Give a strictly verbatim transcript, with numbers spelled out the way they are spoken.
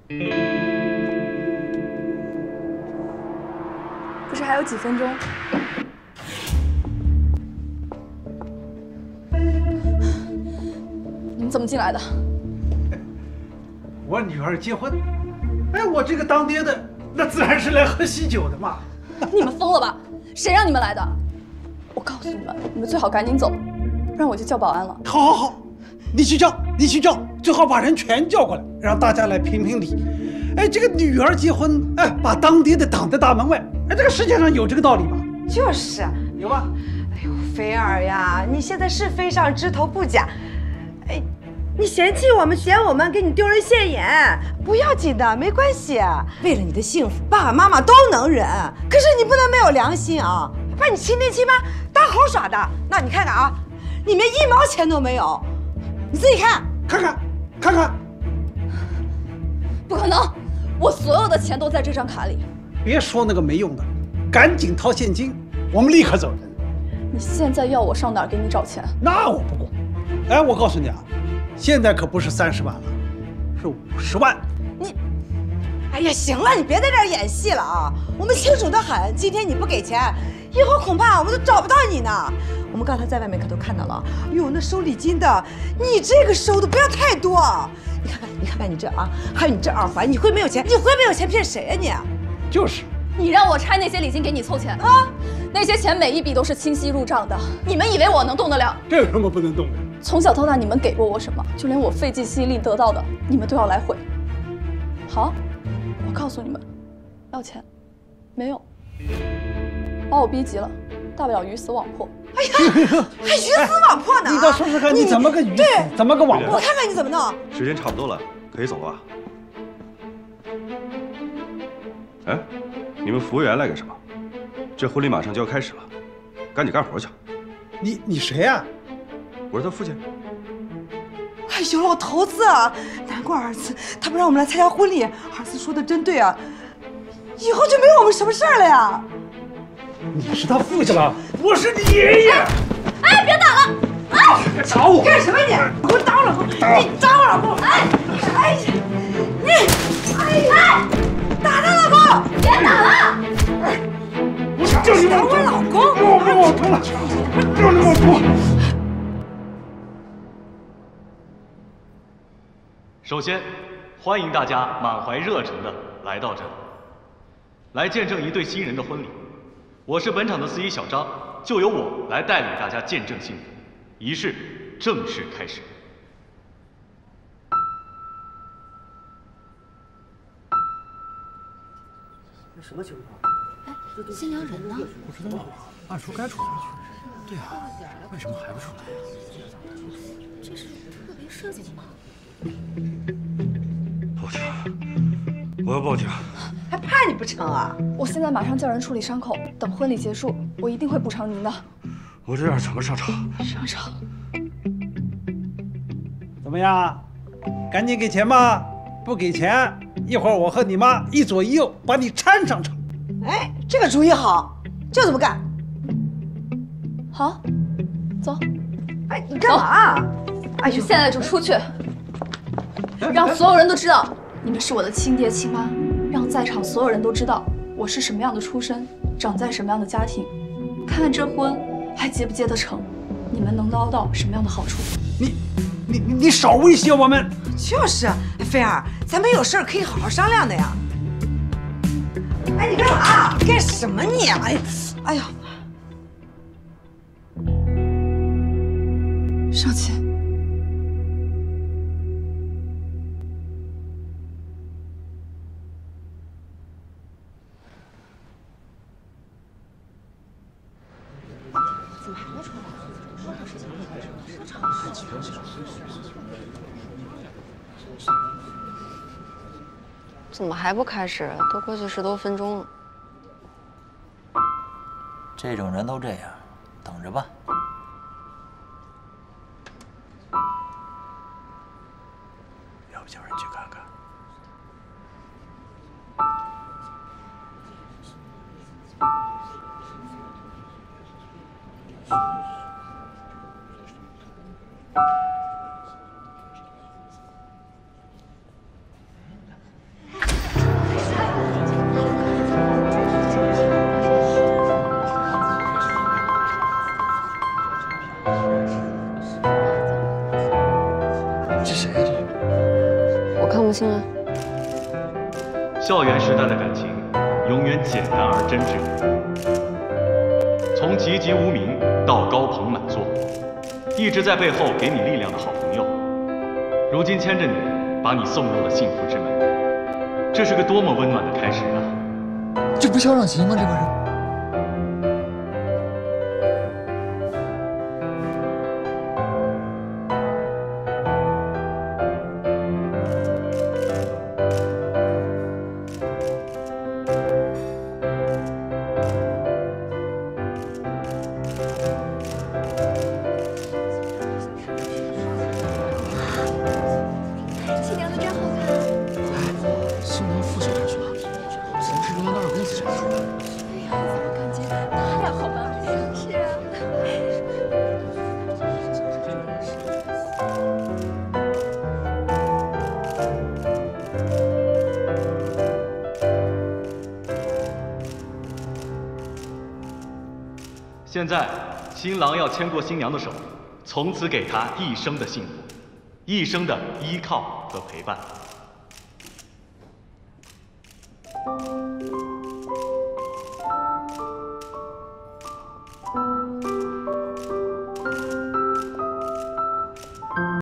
不是还有几分钟？你们怎么进来的？ 我女儿结婚，哎，我这个当爹的，那自然是来喝喜酒的嘛。 你们疯了吧？谁让你们来的？我告诉你们，你们最好赶紧走，不然我就叫保安了。 好，好，好，你去叫，你去叫，最好把人全叫过来，让大家来评评理。哎，这个女儿结婚，哎，把当爹的挡在大门外，哎，这个世界上有这个道理吗？ 就是， 有吧？ 哎呦，菲儿呀，你现在是飞上枝头不假，哎，你嫌弃我们，嫌我们给你丢人现眼，不要紧的，没关系。为了你的幸福，爸爸妈妈都能忍，可是你不能没有良心啊！把你亲爹亲妈当猴耍的，那你看看啊，你们一毛钱都没有，你自己看， 看看，看看， 不可能，我所有的钱都在这张卡里。 别说那个没用的，赶紧掏现金，我们立刻走人。 你现在要我上哪儿给你找钱？ 那我不管。哎，我告诉你啊，现在可不是三十万了，是五十万。 你，哎呀，行了，你别在这儿演戏了啊！我们清楚得很，今天你不给钱，以后恐怕我们都找不到你呢。我们刚才在外面可都看到了，哟，那收礼金的，你这个收的不要太多。你看看，你看看你这啊，还有你这二环，你会没有钱？你会没有钱骗谁呀你？ 就是。 你让我拆那些礼金给你凑钱啊？那些钱每一笔都是清晰入账的，你们以为我能动得了？ 这有什么不能动的？ 从小到大，你们给过我什么？就连我费尽心力得到的，你们都要来毁。好，我告诉你们，要钱，没用，把我逼急了，大不了鱼死网破。 哎呀，还鱼死网破呢！ 你倒说说看，你怎么个鱼死，怎么个网破？ 我看看你怎么弄。 时间差不多了，可以走了。哎，你们服务员来干什么？这婚礼马上就要开始了，赶紧干活去。 你你谁呀？ 我是他父亲。 哎呦，老头子啊，难怪儿子他不让我们来参加婚礼。儿子说的真对啊，以后就没有我们什么事儿了呀。 你是他父亲了，我是你爷爷。 哎，别打了！ 哎， 打我干什么你？给我打我老公！你打我老公！哎哎呀，你哎呀，打他老公！ 别打了！ 我叫你打我老公！ 我我我疼了，叫你老公！ 首先，欢迎大家满怀热忱的来到这里，来见证一对新人的婚礼。我是本场的司仪小张，就由我来带领大家见证幸福。仪式正式开始。 这什么情况？ 哎，新娘人呢？ 不知道啊，按说该出来了。对啊，为什么还不出来呀？ 这是特别设计吗？ 报警！我要报警！ 还怕你不成啊？ 我现在马上叫人处理伤口，等婚礼结束，我一定会补偿您的。 我这样怎么上场？ 上场。 怎么样？赶紧给钱吧！不给钱，一会儿我和你妈一左一右把你搀上场。 哎，这个主意好，就这么干。 好，走。 哎，你干嘛？ 哎呦，现在就出去，让所有人都知道你们是我的亲爹亲妈，让在场所有人都知道我是什么样的出身，长在什么样的家庭，看看这婚还结不结得成，你们能捞到什么样的好处。 你你你你少威胁我们！ 就是，菲儿，咱们有事儿可以好好商量的呀。哎，你干嘛？干什么你？哎，哎呀， 少奇。 怎么还不出来？多少事情没解决，说长了说怎么还不开始？都过去十多分钟了。 这种人都这样，等着吧。 要不叫人去看看？ 看不清啊。 校园时代的感情永远简单而真挚，从籍籍无名到高朋满座，一直在背后给你力量的好朋友，如今牵着你，把你送入了幸福之门，这是个多么温暖的开始啊！ 这不肖让行吗？这不是？ 现在，新郎要牵过新娘的手，从此给她一生的幸福，一生的依靠和陪伴。